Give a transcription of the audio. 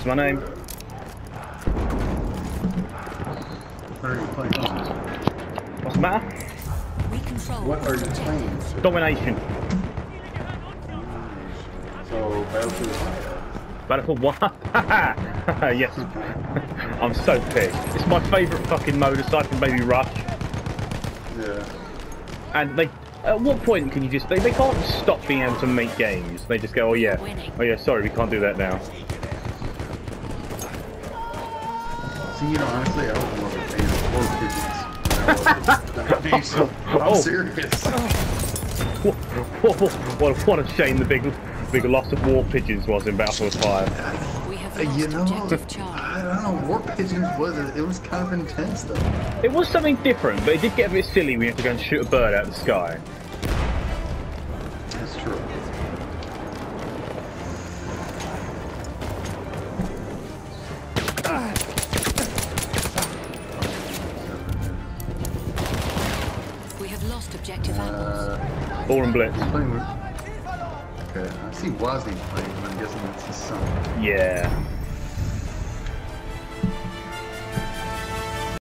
That's my name. What are you playing? What's the matter? What are you playing? Domination. So, Battlefield 1. Battlefield 1? Yes. I'm so pissed. It's my favourite fucking mode aside from maybe Rush. Yeah. And they, at what point can you just, they can't stop being able to make games. They just go, oh yeah, sorry, we can't do that now. See, you know, honestly, I don't love the game so I'm serious. What a shame the big loss of war pigeons was in Battlefield 5. You know, I don't know, war pigeons was kind of intense though. It was something different, but it did get a bit silly when you have to go and shoot a bird out of the sky. That's true. We have lost objective apples. Ball and blitz. Okay, I see Wozni playing, but I'm guessing that's his son. Yeah.